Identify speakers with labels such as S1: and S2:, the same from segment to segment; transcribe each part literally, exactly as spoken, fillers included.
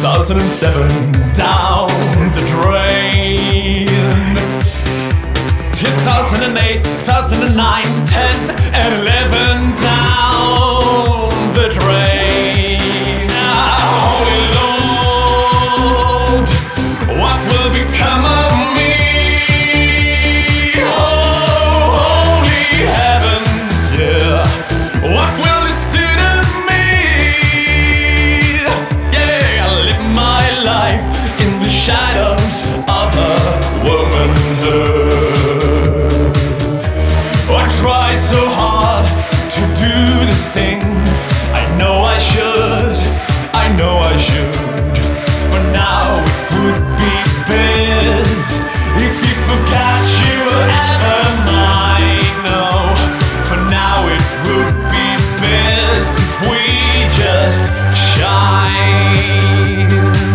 S1: thousand seven down the drain. two thousand eight, two thousand nine, ten and eleven down the drain. Ah, Holy Lord, what will become of me? Oh, holy heavens, yeah, what will this do to me? Yeah, I live my life in the shadows of a womanhood. I tried so hard to do the things I know I should, I know I should. For now it would be best if you forgot you were ever mine. No, for now it would be best if we just shine.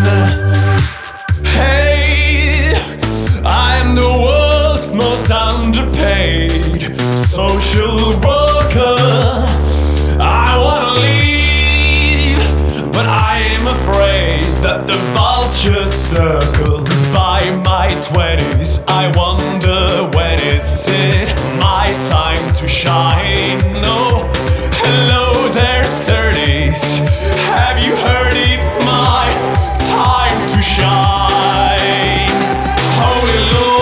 S1: Hey, I'm the world's most underpaid social worker. I wanna leave, but I am afraid that the vultures circle. Goodbye my twenties, I wonder when is it my time to shine? No, hello there thirties, have you heard it's my time to shine? Holy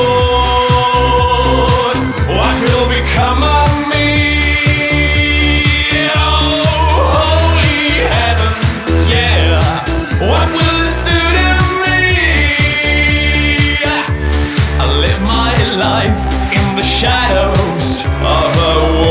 S1: Lord, what will become of me? Oh, holy heavens, yeah, what will this do to me? I live my life in the shadows of a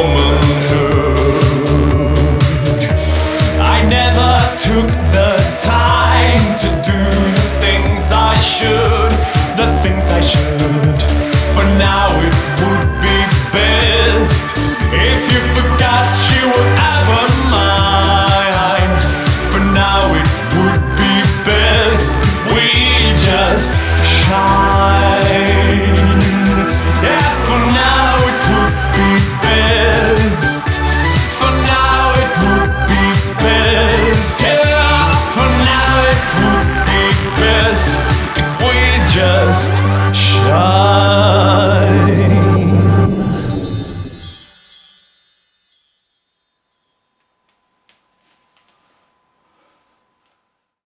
S1: womanhood. I never took the time to do the things I should, the things I should. For now it would be best if you forgot you were ever mine. For now it would be best if we just shine. Yeah, for now it would be best. For now it would be best. Yeah, for now it would be best if we just shine.